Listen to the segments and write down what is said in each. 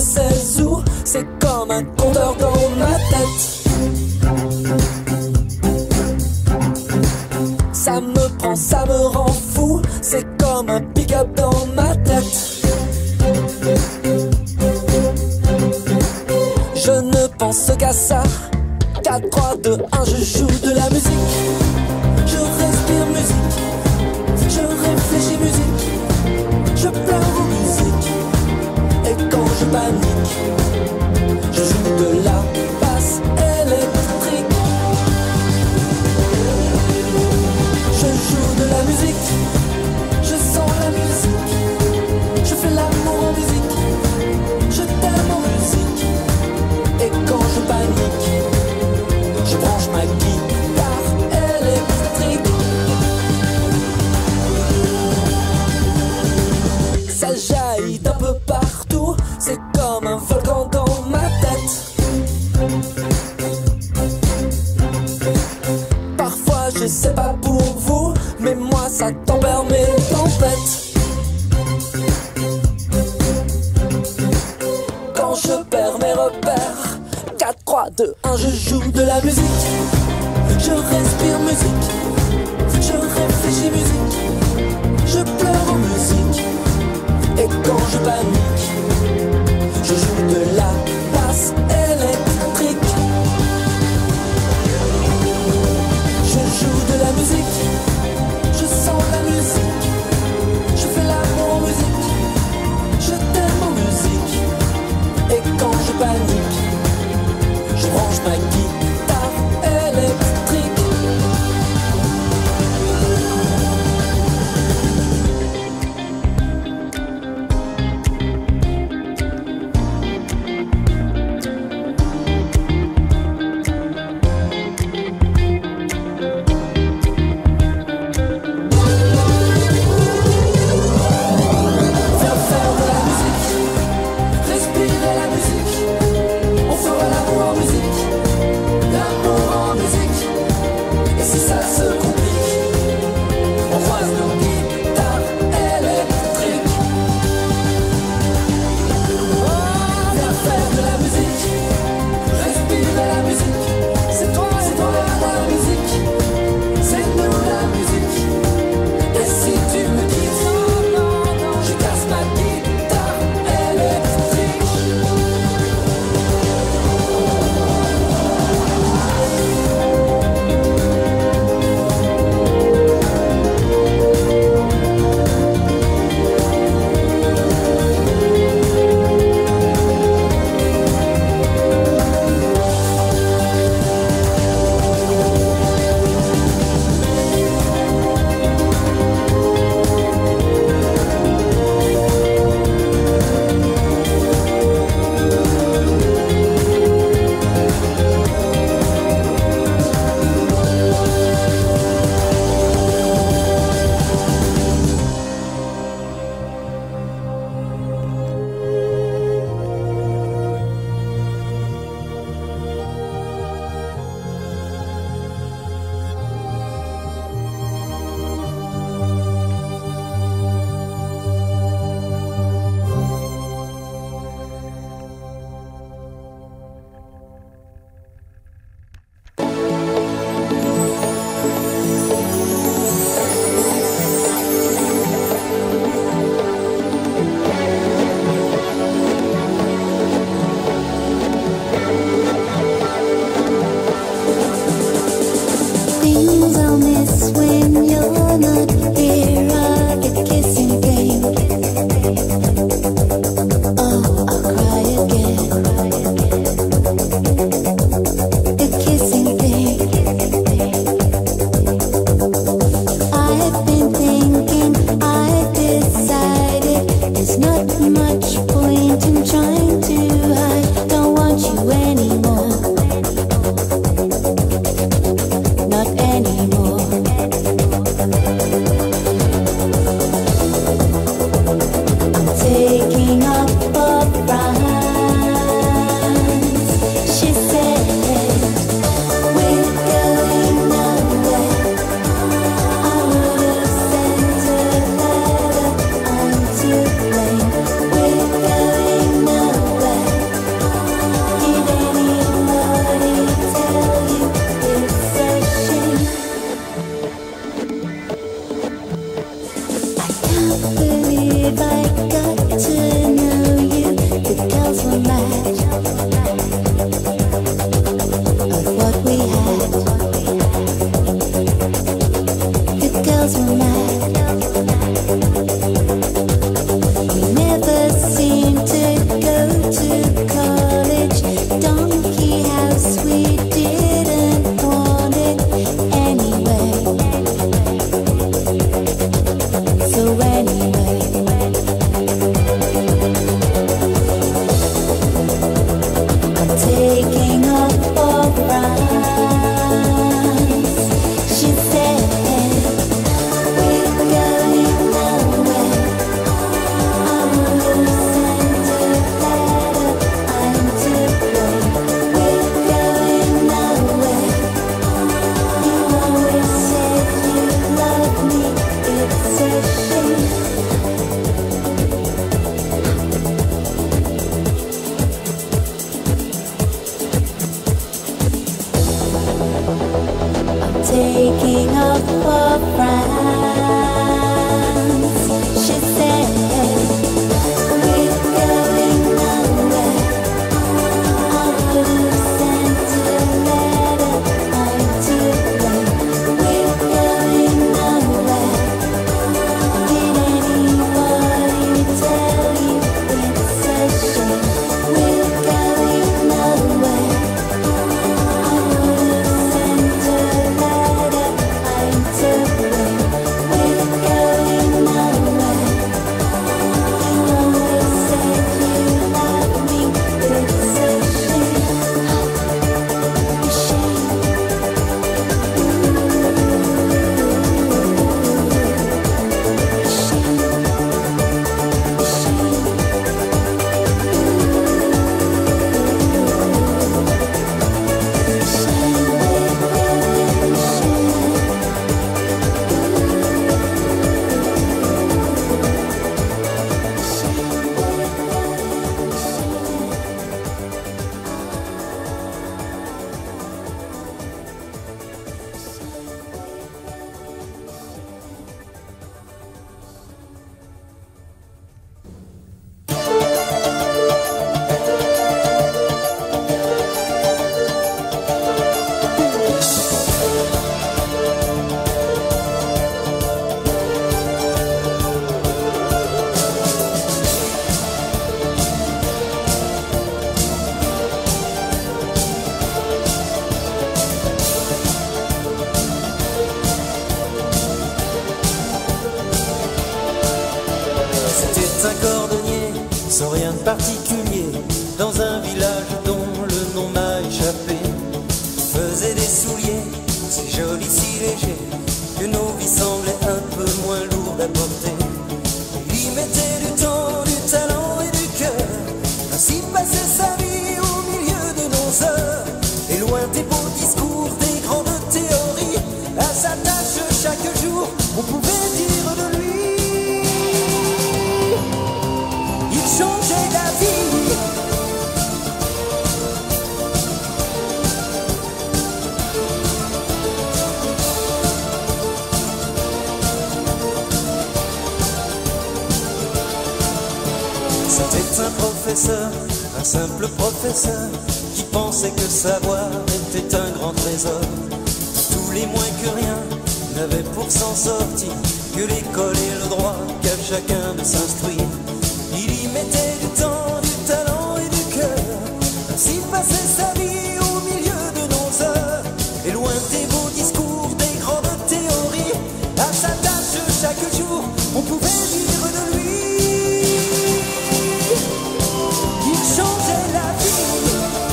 sais où. C'est comme un compteur dans ma tête. Ça me prend, ça me rend fou. C'est comme un pick-up dans ma tête. Je ne pense qu'à ça. 4, 3, 2, 1, je joue de la musique. Je respire musique. Je réfléchis musique. Je pleure en musique. Et quand je panique, je joue de la basse électrique. Je joue de la musique. Je sens la musique. Je fais l'amour en musique. Je t'aime en musique. Et quand je panique, je branche ma guitare électrique. Ça jaillit d'un peu partout. C'est comme un volcan dans ma tête. Parfois je sais pas pour vous, mais moi ça tempère mes tempêtes. Quand je perds mes repères, 4, 3, 2, 1, je joue de la musique. Je respire musique. Je réfléchis musique. Je pleure en musique. Et quand je panique, je joue de la basse électrique. Je joue de la musique. Je sens la musique. Je fais l'amour en musique. Je t'aime en musique. Et quand je panique, je branche ma guitare électrique. Viens faire de la musique, respirer la musique. On fera l'amour en musique, l'amour en musique. Et si ça se complique, on croise nos guitares électriques. Viens faire de la musique, respirer la musique. C'est toi la musique, c'est nous la musique. Et si tu me quittes, je casse ma guitare électrique. Things I'll miss when you're not here. I get kissing pain. Oh, I'll cry again. The kissing thing. I've been thinking, I decided there's not much point in trying to hide. Don't want you anymore. Not anymore. taking off for France. She said, we're going nowhere. I would have sent a letter, I'm too late. We're going nowhere. Did anybody tell you it's a shame? We're going nowhere. I would have sent a letter, I'm too late. We're going nowhere. You always said you loved me, it's a shame. A shame. C'était un cordonnier, sans rien de particulier, dans un village dont le nom m'a échappé. Faisait des souliers, si jolis, si légers, que nos vies semblaient un peu moins lourdes à porter. Il y mettait du temps, du talent et du cœur, ainsi passait sa vie au milieu de nos heures. Et loin des beaux discours, des grandes théories, à sa tâche chaque jour, on pouvait dire de lui. Changer la vie. C'était un professeur, un simple professeur, qui pensait que savoir était un grand trésor. Tous les moins que rien n'avaient pour s'en sortir que l'école et le droit qu'à chacun de s'instruire. Il y mettait du temps, du talent et du cœur, ainsi passait sa vie au milieu de nos heures. Et loin des beaux discours, des grandes théories, à sa tâche chaque jour, on pouvait dire de lui. Il changeait la vie.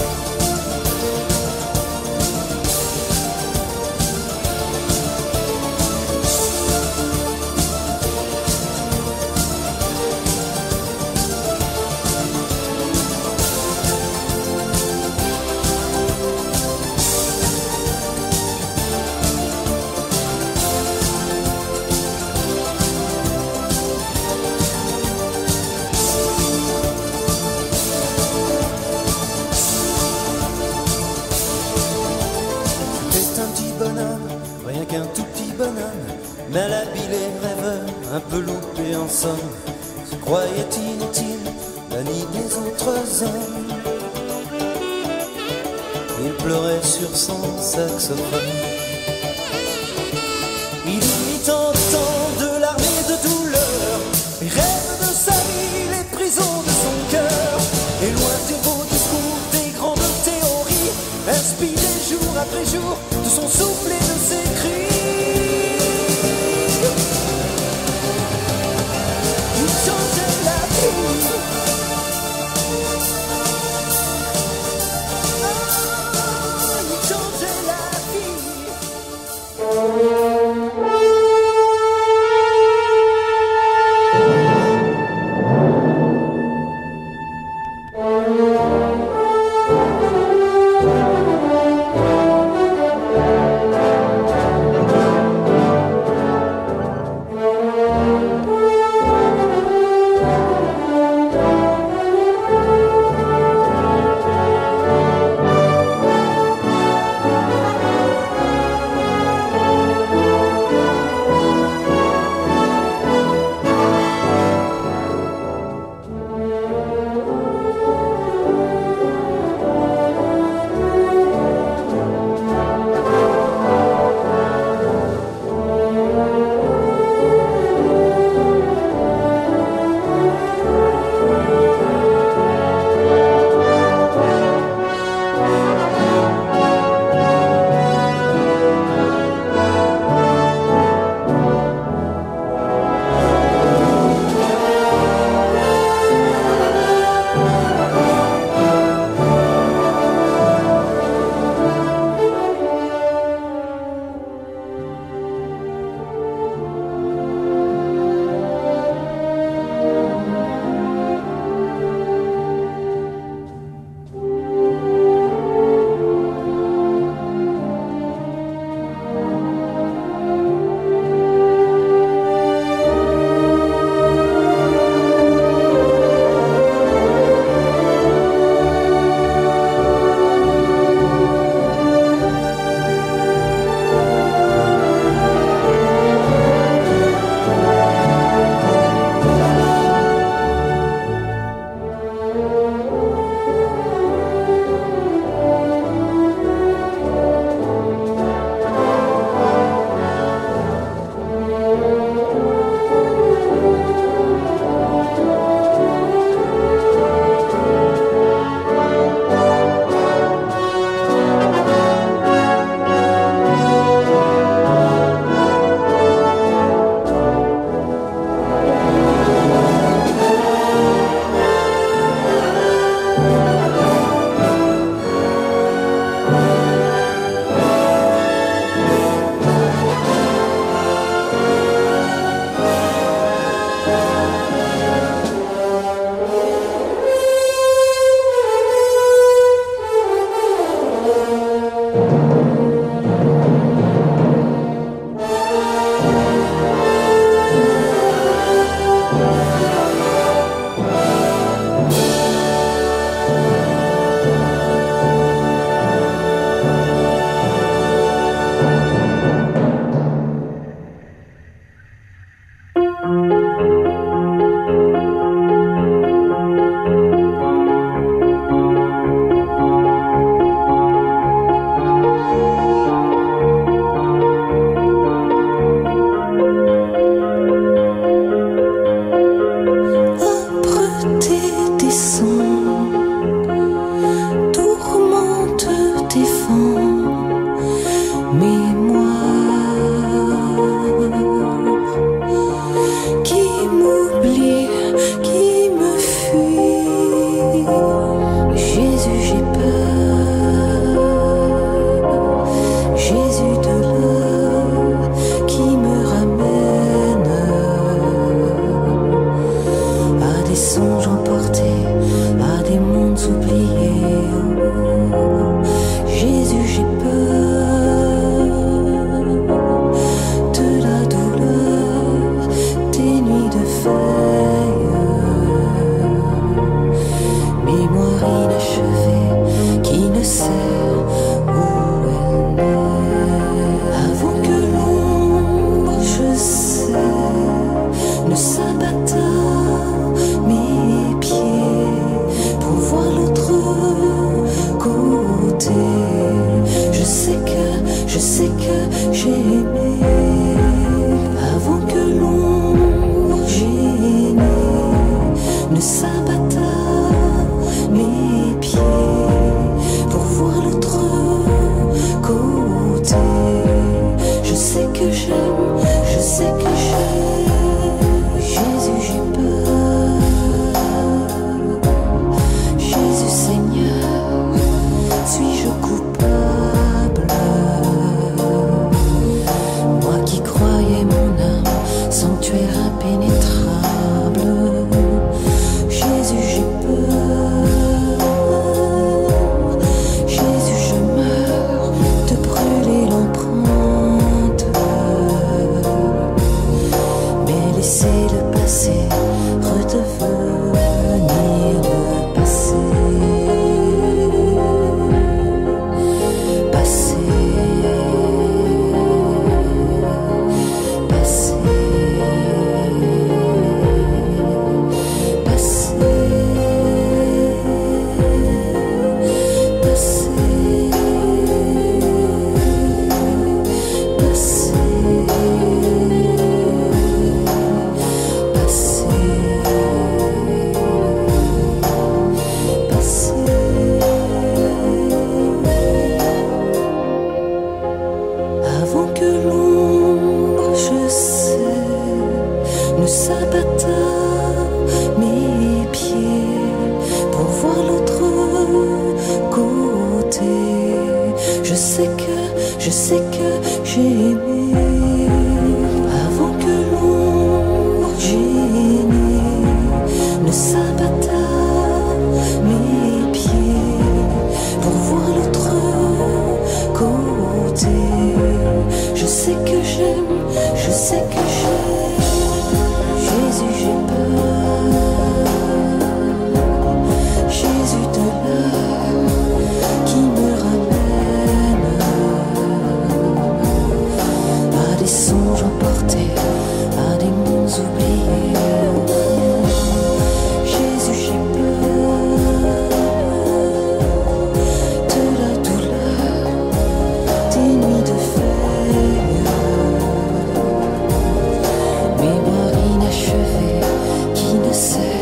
Rien qu'un tout petit bonhomme, malhabile et rêveur, un peu loupé en somme, se croyait inutile, banni des autres hommes. Il pleurait sur son saxophone. Il mit tant de temps de larmes et de douleur, les rêves de sa vie, les prisons de son cœur. Et loin des beaux discours, des grandes théories, inspiré jour après jour de son souffle et de ses cris. Il changeait la vie. Oh, il changeait la vie. sais que j'ai aimé avant que l'ombre gênée ne s'abatte à mes pieds pour voir l'autre côté. Je sais que j'aime, je sais que j'aime. Jésus, j'ai peur. Jésus, Seigneur, suis-je coupable? Moi qui croyais mon âme sanctuaire impénétrable. Jésus, j'ai peur. Jésus, je meurs de brûler l'empreinte. Mais laissez le passé redevenir le passé. Passé. Passé. Passé. Avant que l'ombre, je sais, ne s'abatte à mes pieds pour voir l'autre côté. Je sais que j'ai aimé avant que l'ombre gênée ne s'abatte à mes pieds pour voir l'autre côté. Je sais que j'aime, je sais que j'aime. Jésus, j'ai peur. Jésus de l'heure qui me ramène à des songes emportés, à des mondes oubliés. Jésus, j'ai peur de la douleur, des nuits de veille, mémoire inachevée qui ne sait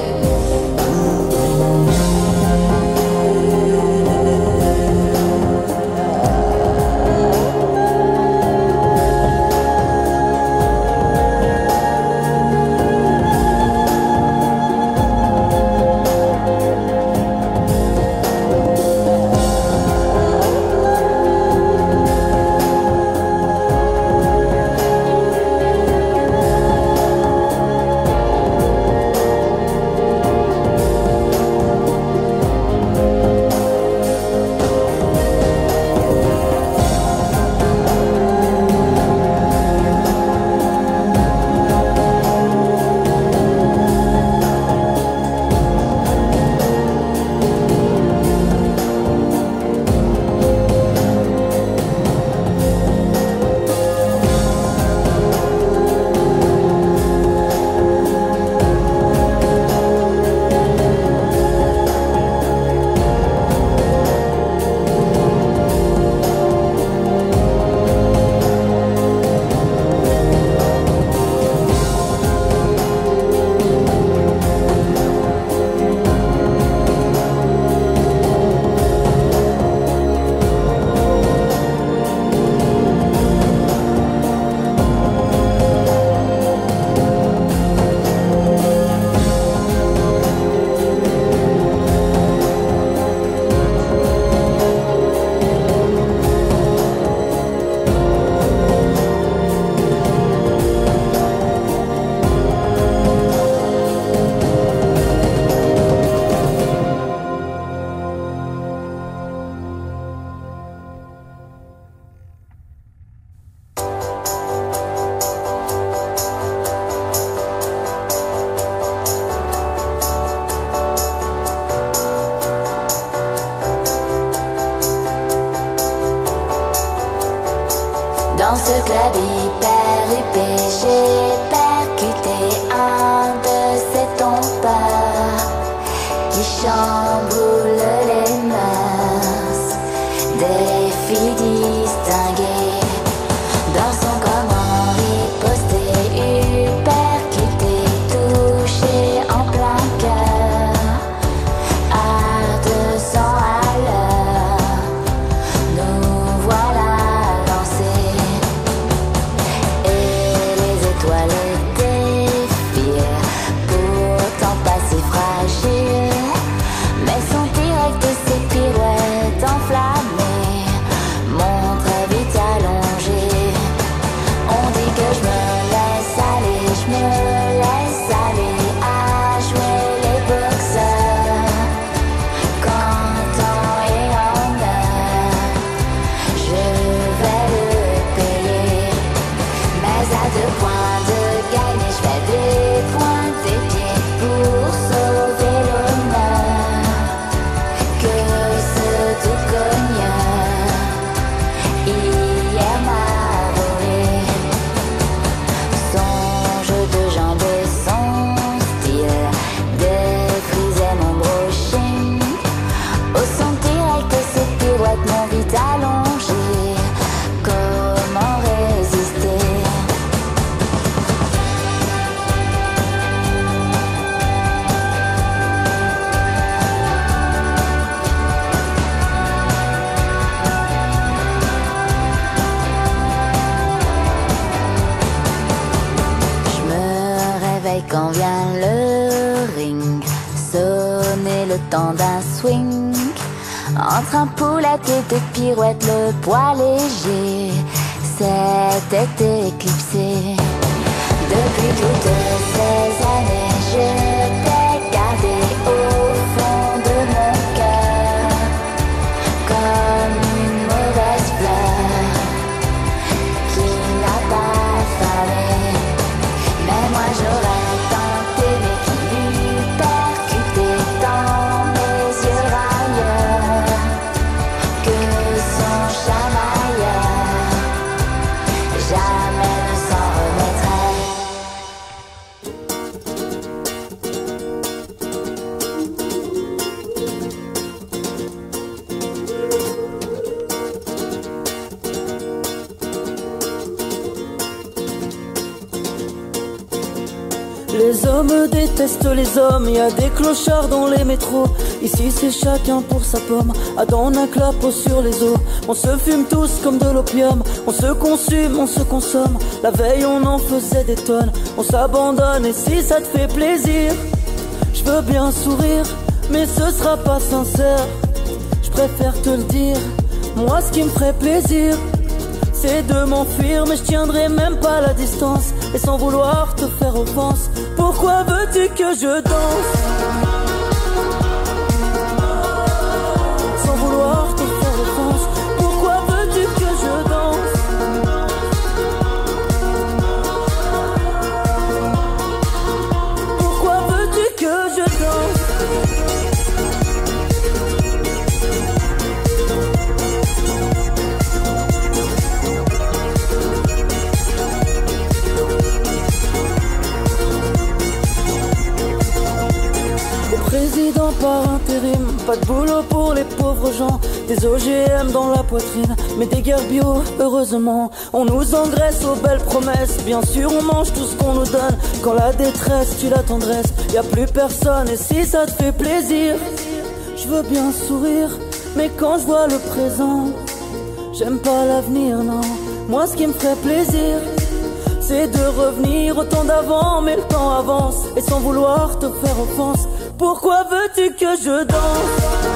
Dans ce club hyper épais, j'ai percuté un de ces tombeurs qui chamboule les mœurs des filles distinguées. Quand vient le ring, sonner le temps d'un swing. Entre un poulette et des pirouettes, le poids léger s'était éclipsé. Depuis toutes ces années, je t'ai gardé au fond de mon cœur, comme une mauvaise fleur qui n'a pas fané. Mais moi j'aurais tenté, mais qui eût percuté dans mes yeux railleurs que son chamailleur jamais ne s'en remettrait. Les hommes détestent les hommes, y a des clochards dans les métros. Ici c'est chacun pour sa pomme, à dans un clapot sur les os. On se fume tous comme de l'opium, on se consume, on se consomme. La veille on en faisait des tonnes, on s'abandonne et si ça te fait plaisir, je veux bien sourire, mais ce sera pas sincère. Je préfère te le dire, moi ce qui me ferait plaisir, c'est de m'enfuir, mais je tiendrai même pas la distance. Et sans vouloir te faire offense, pourquoi veux-tu que je danse? Sans vouloir te faire offense, pourquoi veux-tu que je danse? Pourquoi veux-tu que je danse? Président par intérim, pas de boulot pour les pauvres gens. Des OGM dans la poitrine, mais des guerres bio, heureusement. On nous engraisse aux belles promesses, bien sûr on mange tout ce qu'on nous donne. Quand la détresse tue la tendresse, y a plus personne. Et si ça te fait plaisir, je veux bien sourire, mais quand je vois le présent, j'aime pas l'avenir, non. Moi ce qui me ferait plaisir, c'est de revenir au temps d'avant, mais le temps avance. Et sans vouloir te faire offense, pourquoi veux-tu que je danse?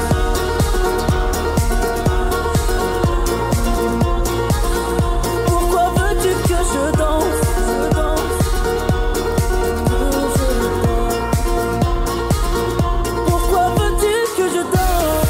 Pourquoi veux-tu que je danse? Pourquoi veux-tu que je danse?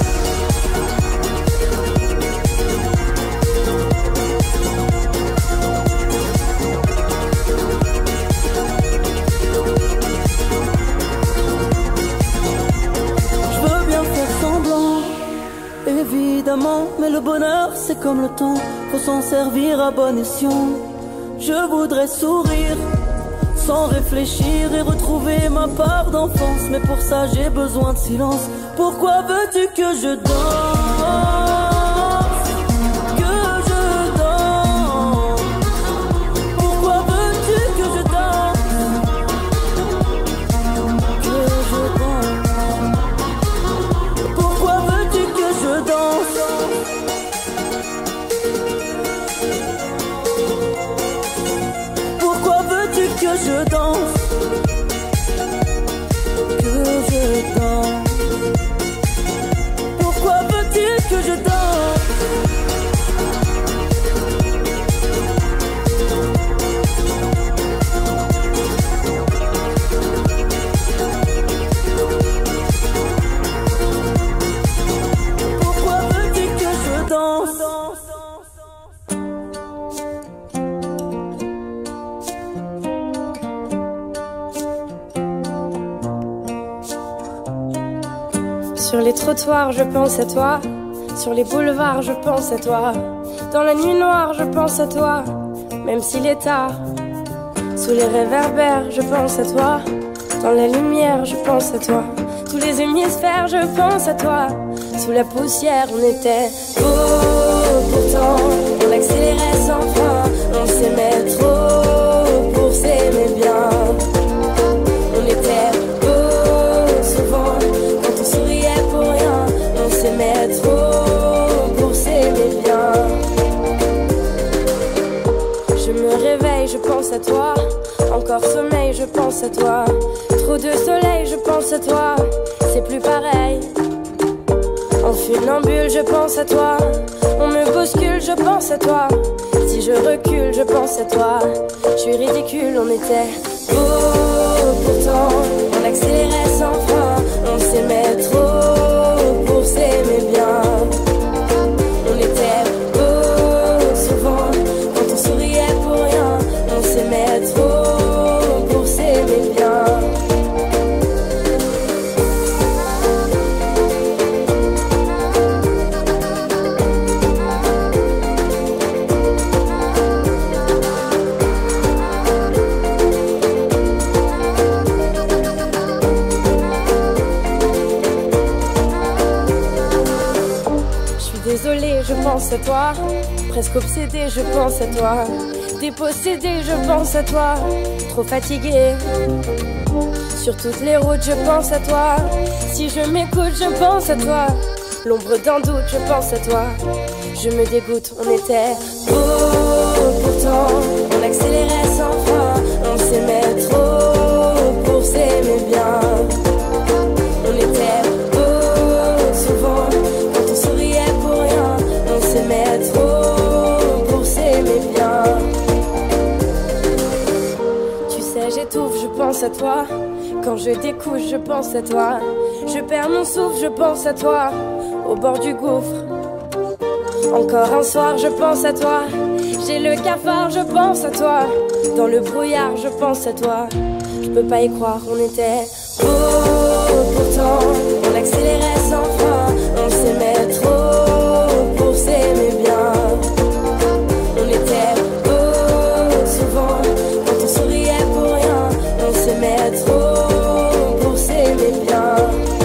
Évidemment, mais le bonheur c'est comme le temps, faut s'en servir à bon escient. Je voudrais sourire sans réfléchir et retrouver ma part d'enfance, mais pour ça j'ai besoin de silence. Pourquoi veux-tu que je danse? Que je danse? Pourquoi veux-tu que je danse? Que je danse? Pourquoi veux-tu que je danse? Pourquoi veux-tu que je danse? Que je danse? Pourquoi veux-tu que je danse? Pourquoi veux-tu que je danse? Sur les trottoirs, je pense à toi. Sur les boulevards, je pense à toi. Dans la nuit noire, je pense à toi. Même s'il est tard. Sous les réverbères, je pense à toi. Dans la lumière, je pense à toi. Tous les hémisphères, je pense à toi. Sous la poussière, on était beau. Pourtant, on accélérait sans fin. On s'aimait trop pour s'aimer bien. On était beau souvent. Quand on souriait pour rien, on s'aimait trop pour s'aimer bien. Je me réveille, je pense à toi. Encore sommeil, je pense à toi. Trop de soleil, je pense à toi. C'est plus pareil. En funambule, je pense à toi. On me bouscule, je pense à toi. Si je recule, je pense à toi. Je suis ridicule, on était beau. Pourtant, on accélérait sans frein. On s'aimait trop pour s'aimer bien. On était beau souvent quand on souriait pour rien. On s'aimait trop pour s'aimer bien. Désolée, je pense à toi. Presque obsédée, je pense à toi. Dépossédée, je pense à toi. Trop fatiguée. Sur toutes les routes, je pense à toi. Si je m'écoute, je pense à toi. L'ombre d'un doute, je pense à toi. Je me dégoûte, on était beau. Pourtant, on accélérait sans frein. On s'aimait trop pour s'aimer bien. On était beau souvent quand on souriait pour rien. On s'aimait trop pour s'aimer bien. Tu sais, j'étouffe, je pense à toi. Quand je découche, je pense à toi. Je perds mon souffle, je pense à toi. Au bord du gouffre. Encore un soir, je pense à toi. J'ai le cafard, je pense à toi. Dans le brouillard, je pense à toi. Je peux pas y croire, on était beau. Pourtant, on accélérait sans frein. On s'aimait trop pour s'aimer bien. On était beau souvent quand on souriait pour rien. On s'aimait trop pour s'aimer bien.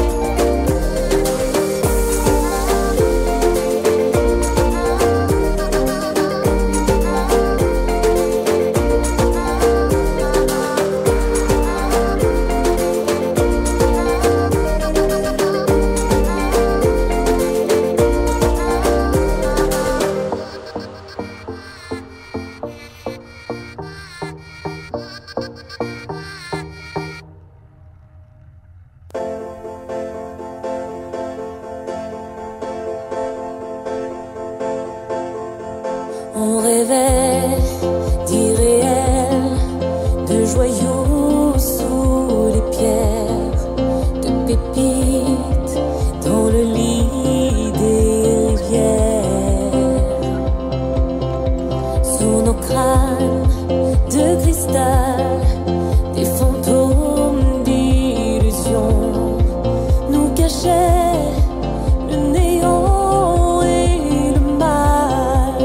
On rêvait d'irréel, de joyaux sous les pierres, de pépites dans le lit des rivières. Sous nos crânes de cristal, des fantômes d'illusions nous cachaient le néant et le mal.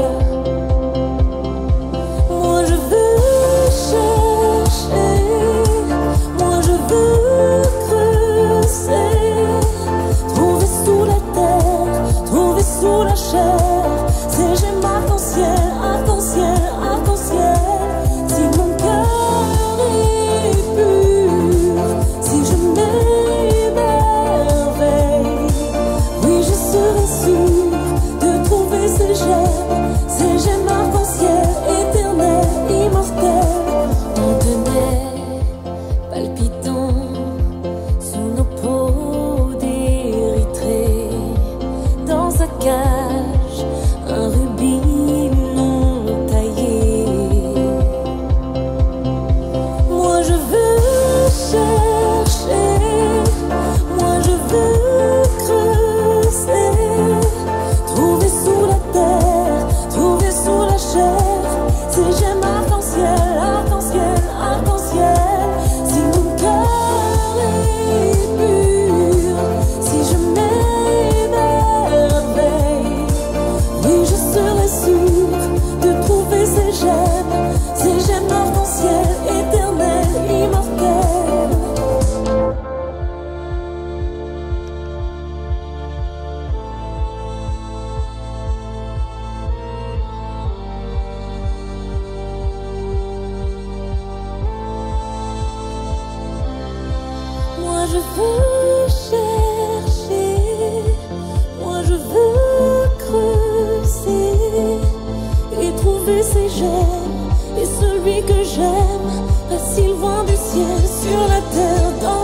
Moi je veux chercher, moi je veux creuser, trouver sous la terre, trouver sous la chair, ces gemmes arc-en-ciel, arc-en-ciel, arc-en-ciel. Si mon cœur est pur, si je m'émerveille, oui je serai sûre de trouver ces gemmes arc-en-ciel, éternelles, immortelles. On tenait palpitant sous nos peaux d'érythrée, dans sa cage, un rubis non taillé. Moi je veux chercher, moi je veux creuser, trouver sous la terre, trouver sous la chair, ces gemmes arc-en-ciel, arc-en-ciel, arc-en-ciel. Si mon cœur est pur, si je m'émerveille, oui je serai sûre de trouver ces gemmes arc-en-ciel, éternelles, immortelles. Moi je veux chercher, moi je veux creuser et trouver ces gemmes, et celui que j'aime reste s'il vient du ciel sur la terre dans